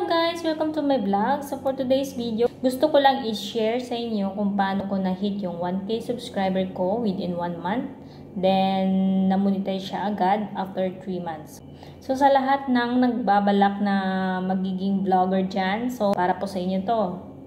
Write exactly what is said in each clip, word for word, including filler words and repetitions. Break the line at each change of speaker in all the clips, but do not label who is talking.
guys! Welcome to my vlog. So for today's video, gusto ko lang i-share sa inyo kung paano ko na-hit yung one K subscriber ko within one month. Then, na-monetize siya agad after three months. So sa lahat ng nagbabalak na magiging vlogger dyan, so para po sa inyo to.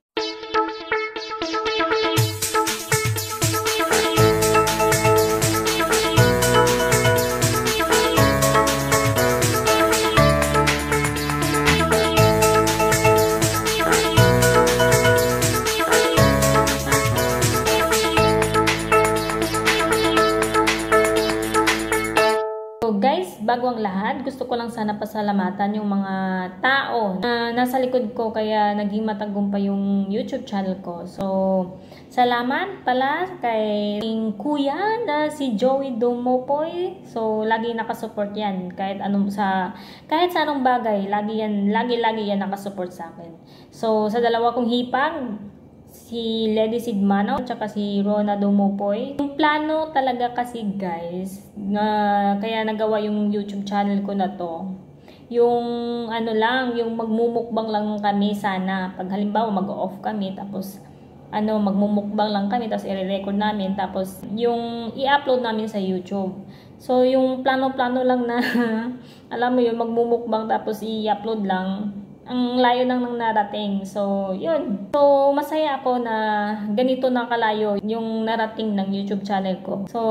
Guys, bago ang lahat, gusto ko lang sana pasalamatan yung mga tao na nasa likod ko kaya naging matagumpay yung YouTube channel ko. So, salamat pala kay kuya na si Joey Dumopoy. So, lagi nakasupport yan. Kahit anong sa kahit sa anong bagay, lagi yan, lagi-lagi yan nakasupport sa akin. So, sa dalawa kong hipag, si Lady Sigmano at saka si Rona Dumopoy. Yung plano talaga kasi guys, na kaya nagawa yung YouTube channel ko na to. Yung ano lang, yung magmumukbang lang kami sana. Pag halimbawa mag-off kami, tapos ano, magmumukbang lang kami, tapos i-record namin, tapos yung i-upload namin sa YouTube. So yung plano-plano lang na, alam mo yun, magmumukbang tapos i-upload lang. Ang layo nang nang narating. So, yun. So, masaya ako na ganito na kalayo yung narating ng YouTube channel ko. So,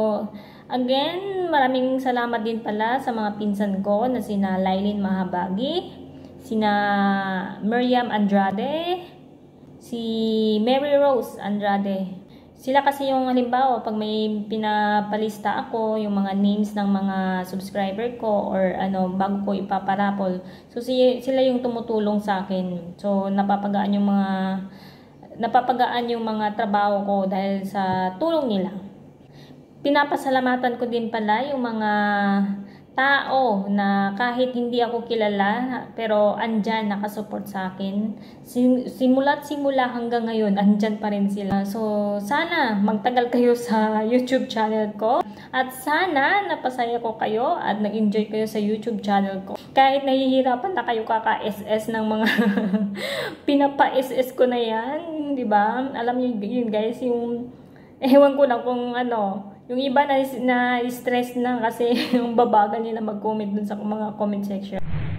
again, maraming salamat din pala sa mga pinsan ko na sina Lailin Mahabagi, sina Miriam Andrade, si Mary Rose Andrade. Sila kasi yung halimbawa, pag may pinapalista ako, yung mga names ng mga subscriber ko or ano, bago ko ipaparapol. So, si, sila yung tumutulong sa akin. So, napapagaan yung mga napapagaan yung mga trabaho ko dahil sa tulong nila. Pinapasalamatan ko din pala yung mga tao na kahit hindi ako kilala pero andyan nakasupport sa akin. Simula't simula hanggang ngayon andyan pa rin sila. So sana magtagal kayo sa YouTube channel ko at sana napasaya ko kayo at nag-enjoy kayo sa YouTube channel ko. Kahit nahihirapan na kayo kaka-S S ng mga pinapa-S S ko na yan, di ba? Alam niyo yun guys, yung ewan ko lang kung ano. Yung iba na, na stress na kasi yung babagal nila mag-comment dun sa mga comment section.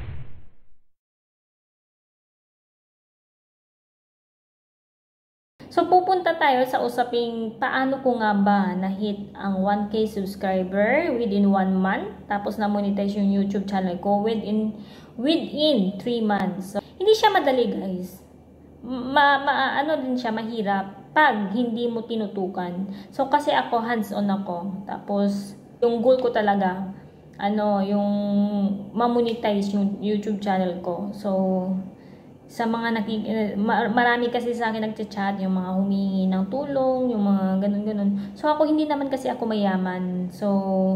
So, pupunta tayo sa usaping paano ko nga ba na-hit ang one K subscriber within one month. Tapos na-monetize yung YouTube channel ko within, within three months. So, hindi siya madali guys. Ma, ma, ano din siya, mahirap pag hindi mo tinutukan. So, kasi ako, hands-on ako. Tapos, yung goal ko talaga, ano, yung ma-monetize yung YouTube channel ko. So, sa mga nakik... Marami kasi sa akin nagchat-chat, yung mga humingi ng tulong, yung mga ganun-ganun. So, ako, hindi naman kasi ako mayaman. So,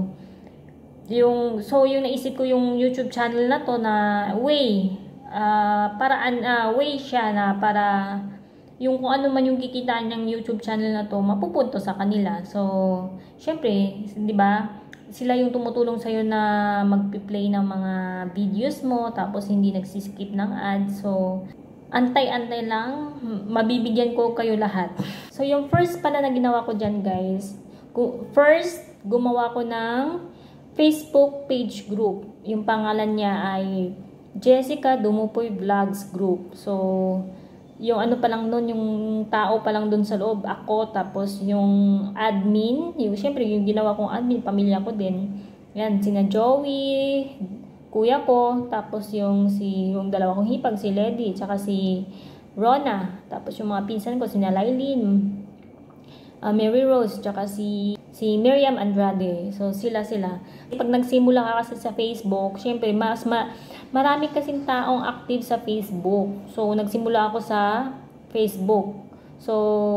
yung, so, yung naisip ko yung YouTube channel na to na way, uh, paraan, uh, way siya na para yung kung ano man yung kikitaan ng YouTube channel na to, mapupunto sa kanila. So, syempre, di ba, sila yung tumutulong sa'yo na magpi-play ng mga videos mo, tapos hindi nagsiskip ng ads. So, antay-antay lang, mabibigyan ko kayo lahat. So, yung first pala na ginawa ko dyan, guys, first, gumawa ko ng Facebook page group. Yung pangalan niya ay Jessica Dumopoy Vlogs Group. So, yung ano pa lang nun, yung tao pa lang dun sa loob, ako, tapos yung admin, yung syempre yung ginawa kong admin, pamilya ko din. Yan, sina Joey, kuya ko, tapos yung si yung dalawa kong hipag, si Lady, tsaka si Rona, tapos yung mga pinsan ko, sina Lailin, uh, Mary Rose, tsaka si si Miriam Andrade. So sila sila. Pag nagsimula ka kasi sa Facebook, syempre mas ma marami kasing taong active sa Facebook. So, nagsimula ako sa Facebook. So,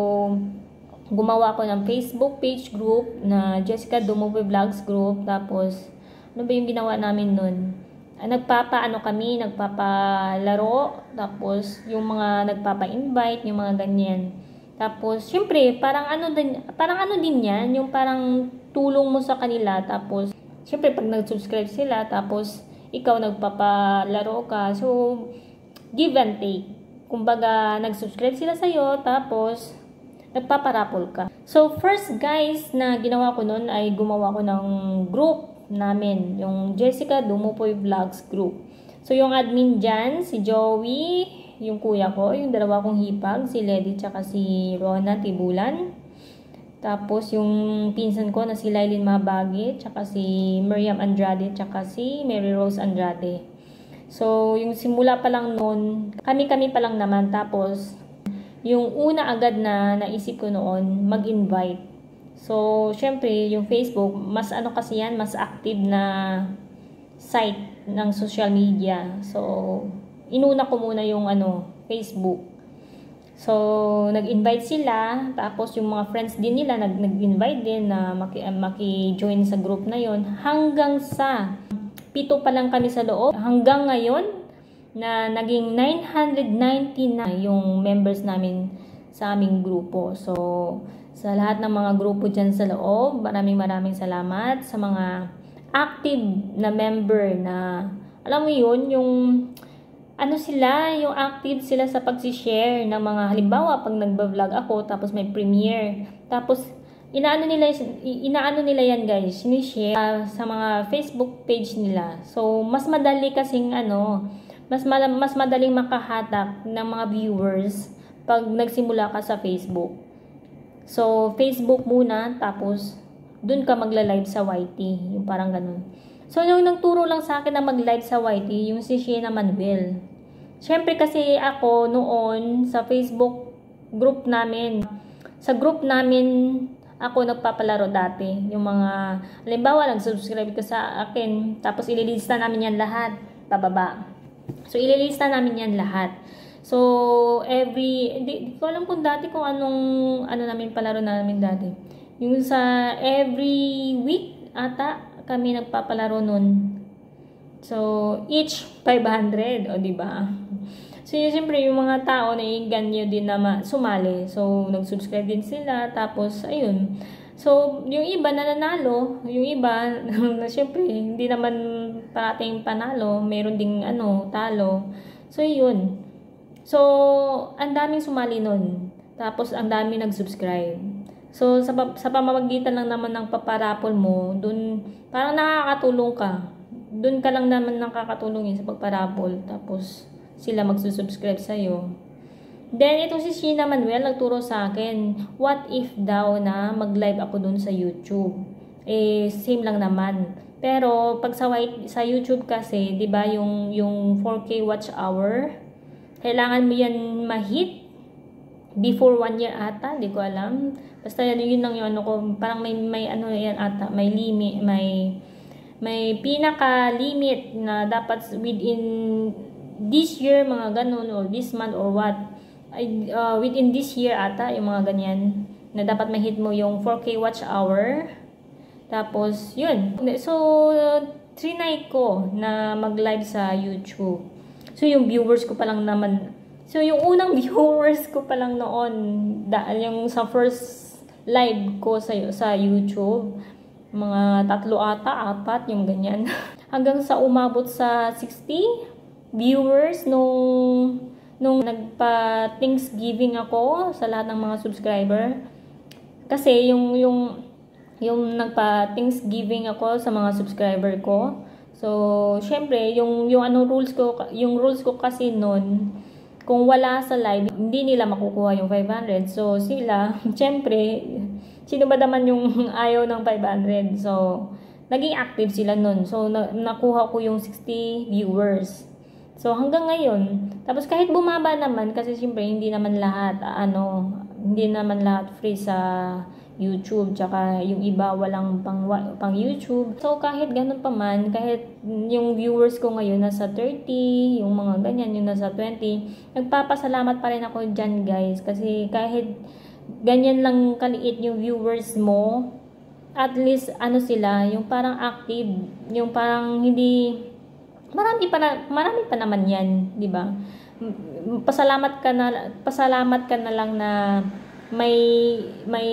gumawa ako ng Facebook page group na Jessica Dumopoy Vlogs Group. Tapos, ano ba yung ginawa namin nun? Nagpapa-ano kami, nagpapalaro. Tapos, yung mga nagpapa-invite, yung mga ganyan. Tapos, syempre, parang ano din, parang ano din yan, yung parang tulong mo sa kanila. Tapos, syempre, pag nag-subscribe sila, tapos, ikaw nagpapalaro ka. So, give and take. Kumbaga, nag-subscribe sila sa'yo, tapos nagpaparapol ka. So, first guys, na ginawa ko nun ay gumawa ko ng group namin, yung Jessica Dumupoy Vlogs group. So, yung admin dyan, si Joey, yung kuya ko, yung dalawa kong hipag, si Lady tsaka si Rona Tibulan. Tapos, yung pinsan ko na si Lailin Mabagi, tsaka si Miriam Andrade, tsaka si Mary Rose Andrade. So, yung simula pa lang noon, kami-kami pa lang naman. Tapos, yung una agad na naisip ko noon, mag-invite. So, syempre, yung Facebook, mas ano kasi yan, mas active na site ng social media. So, inuna ko muna yung ano, Facebook. So, nag-invite sila, tapos yung mga friends din nila nag-invite din na maki-join sa group na yon. Hanggang sa pito pa lang kami sa loob. Hanggang ngayon na naging nine hundred ninety na yung members namin sa aming grupo. So, sa lahat ng mga grupo dyan sa loob, maraming maraming salamat sa mga active na member na, alam mo yun, yung ano sila, yung active sila sa pag-share ng mga, halimbawa, pag nagba-vlog ako, tapos may premiere, tapos, inaano nila, inaano nila yan guys, sinishare uh, sa mga Facebook page nila. So, mas madali kasing, ano, mas, ma mas madaling makahatak ng mga viewers pag nagsimula ka sa Facebook. So, Facebook muna, tapos, dun ka magla-live sa Y T, yung parang ganun. So, yung nagturo lang sa akin na mag-live sa Y T, yung si Shena Manuel. Siyempre kasi ako noon sa Facebook group namin, sa group namin ako nagpapalaro dati. Yung mga, halimbawa, nag-subscribe ka sa akin, tapos ililista namin yan lahat, pababa. So, ililista namin yan lahat. So, every, di, di ko alam kung dati kung anong, ano namin palaro namin dati. Yung sa every week, ata, kami nagpapalaro nun. So, each five hundred, o diba? So, yun, siyempre, yung mga tao na ganyo din na sumali. So, nag-subscribe din sila. Tapos, ayun. So, yung iba na nanalo, yung iba, na siyempre, hindi naman parating panalo. Meron ding, ano, talo. So, yun. So, ang daming sumali nun. Tapos, ang daming nag-subscribe. So, sa, sa pamamagitan lang naman ng paparapol mo, dun, parang nakakatulong ka. Dun ka lang naman nakakatulong yun sa pagparapol. Tapos, sila magsusubscribe sa'yo. Then, ito si Shena Manuel, nagturo sa akin, what if daw na mag-live ako dun sa YouTube? Eh, same lang naman. Pero, pag sa, sa YouTube kasi, di ba yung, yung four K watch hour, kailangan mo yan ma-hit before one year ata, di ko alam. Basta yan, yun lang yung ano ko, parang may, may ano yan ata, may limit, may, may pinaka-limit na dapat within this year, mga ganun, or this month, or what. Uh, within this year ata, yung mga ganyan, na dapat ma-hit mo yung four K watch hour. Tapos, yun. So, trinay ko na mag-live sa YouTube. So, yung viewers ko pa lang naman, so, yung unang viewers ko pa lang noon, dahil yung sa first live ko sa, sa YouTube, mga tatlo ata, apat, yung ganyan. Hanggang sa umabot sa sixty viewers nung, nung nagpa-Thanksgiving ako sa lahat ng mga subscriber. Kasi yung, yung, yung nagpa-Thanksgiving ako sa mga subscriber ko. So, syempre, yung, yung ano rules ko, yung rules ko kasi nun, kung wala sa live, hindi nila makukuha yung five hundred. So, sila, syempre, sino ba naman yung ayaw ng five hundred? So, naging active sila nun. So, na nakuha ko yung sixty viewers. So, hanggang ngayon. Tapos, kahit bumaba naman, kasi syempre, hindi naman lahat, ano, hindi naman lahat free sa YouTube. Tsaka, yung iba, walang pang, pang YouTube. So, kahit ganun pa man, kahit yung viewers ko ngayon nasa thirty, yung mga ganyan, yung nasa twenty, nagpapasalamat pa rin ako dyan, guys. Kasi, kahit ganyan lang kaliit yung viewers mo, at least, ano sila, yung parang active, yung parang hindi, marami pa, na, marami pa naman yan, di ba? Pasalamat ka na, pasalamat ka na lang na may, may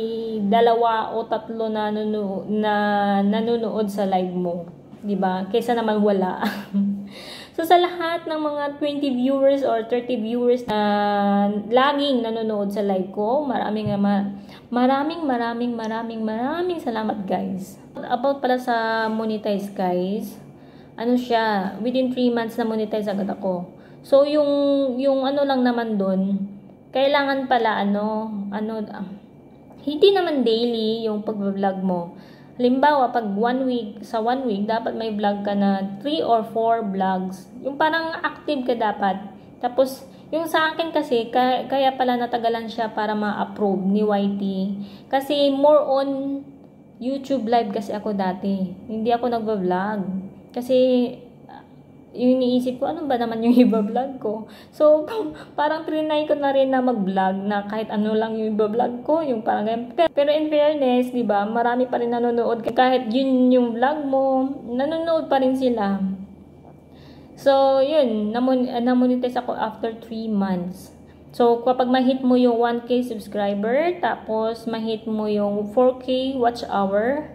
dalawa o tatlo na, nunu, na nanonood sa live mo, di ba? Kaysa naman wala. So, sa lahat ng mga twenty viewers or thirty viewers na laging nanonood sa live ko, maraming, maraming, maraming, maraming, maraming salamat guys. About pala sa monetize guys, ano siya, within three months na monetize agad ako. So, yung, yung ano lang naman dun, kailangan pala ano, ano, hindi naman daily yung pag-vlog mo. Halimbawa, pag one week, sa one week, dapat may vlog ka na three or four vlogs. Yung parang active ka dapat. Tapos, yung sa akin kasi, kaya, kaya pala natagalan siya para ma-approve ni Y T. Kasi more on YouTube live kasi ako dati. Hindi ako nagva-vlog. Kasi, yung iniisip ko, ano ba naman yung iba-vlog ko? So, parang trinay ko na rin na mag-vlog na kahit ano lang yung iba-vlog ko, yung parang ganyan. Pero in fairness, di ba, marami pa rin nanonood. Kahit yun yung vlog mo, nanonood pa rin sila. So, yun, namonetize ako after three months. So, kapag ma-hit mo yung one K subscriber, tapos ma-hit mo yung four K watch hour,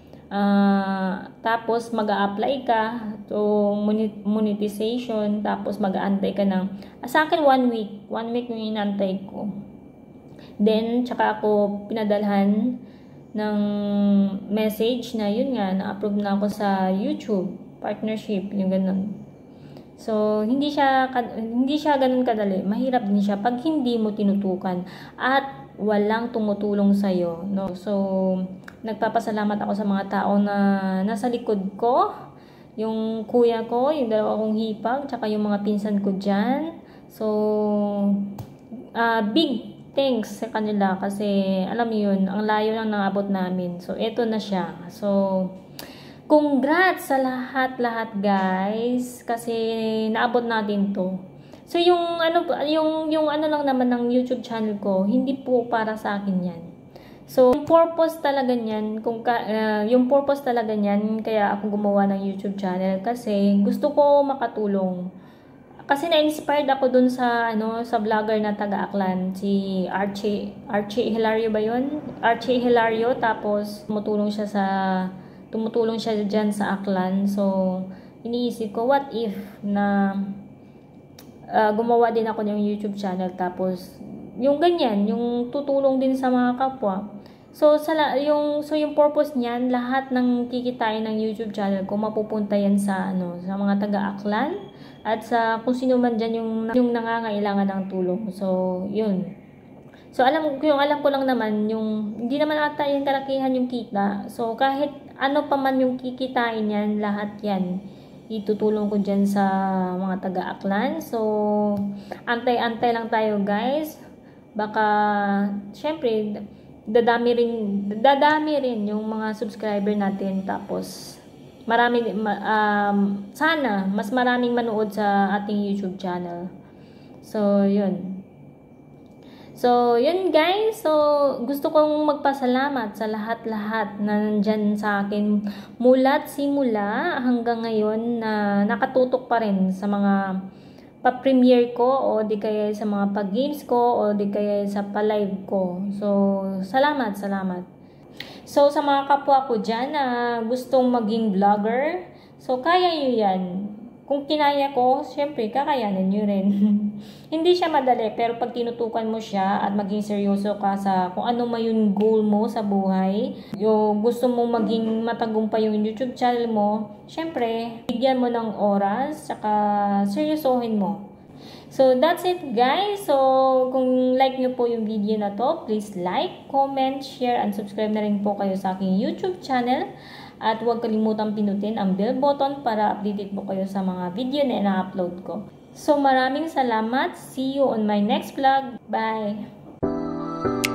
Uh, tapos mag-a-apply ka to monetization, tapos mag-aantay ka ng, ah, sa akin one week one week yung inantay ko, then tsaka ako pinadalhan ng message na yun nga, na-approve na ako sa YouTube partnership, yung ganun. So hindi siya hindi siya ganun kadali, mahirap din siya pag hindi mo tinutukan at walang tumutulong sa iyo, no? So nagpapasalamat ako sa mga tao na nasa likod ko, yung kuya ko, yung dalawa kong hipag, tsaka yung mga pinsan ko dyan. So uh, big thanks sa kanila kasi alam mo yun, ang layo lang naabot namin. So eto na siya. So congrats sa lahat-lahat guys kasi naabot natin to. So yung ano yung yung ano lang naman ng YouTube channel ko, hindi po para sa akin 'yan. So yung purpose talaga niyan, kung ka, uh, yung purpose talaga niyan kaya ako gumawa ng YouTube channel kasi gusto ko makatulong. Kasi na-inspired ako dun sa ano sa vlogger na taga-Aklan, si Archie Archie Hilario ba 'yon? Archie Hilario, tapos tumutulong siya sa tumutulong siya diyan sa Aklan. So iniisip ko, what if na Uh, gumawa din ako ng YouTube channel, tapos yung ganyan, yung tutulong din sa mga kapwa. So sa yung so yung purpose niyan, lahat ng kikitain ng YouTube channel ko mapupunta yan sa ano, sa mga taga-Aklan at sa kung sino man diyan yung yung nangangailangan ng tulong. So yun. So alam ko yung alam ko lang naman yung hindi naman ata yung kalakihan yung kita. So kahit ano pa man yung kikitain niyan, lahat yan itutulong ko dyan sa mga taga-Aklan. So, antay-antay lang tayo guys. Baka, syempre, dadami rin, dadami rin yung mga subscriber natin. Tapos, marami, um, sana, mas maraming manood sa ating YouTube channel. So, yun. So, yun guys. So, gusto kong magpasalamat sa lahat-lahat na nandyan sa akin mula't simula hanggang ngayon na nakatutok pa rin sa mga pa-premiere ko o di kaya sa mga pag-games ko o di kaya sa pa-live ko. So, salamat, salamat. So, sa mga kapwa ko dyan na gustong maging vlogger, so, kaya nyo yan. Kung kinaya ko, syempre, kakayanin nyo rin. Hindi siya madali, pero pag tinutukan mo siya at maging seryoso ka sa kung ano man yung goal mo sa buhay, yung gusto mo maging matagumpay yung YouTube channel mo, syempre, bigyan mo ng oras, saka seryosohin mo. So, that's it guys. So, kung like nyo po yung video na to, please like, comment, share, and subscribe na rin po kayo sa aking YouTube channel. At huwag kalimutang pinutin ang bell button para updated po kayo sa mga video na ina-upload ko. So maraming salamat. See you on my next vlog. Bye!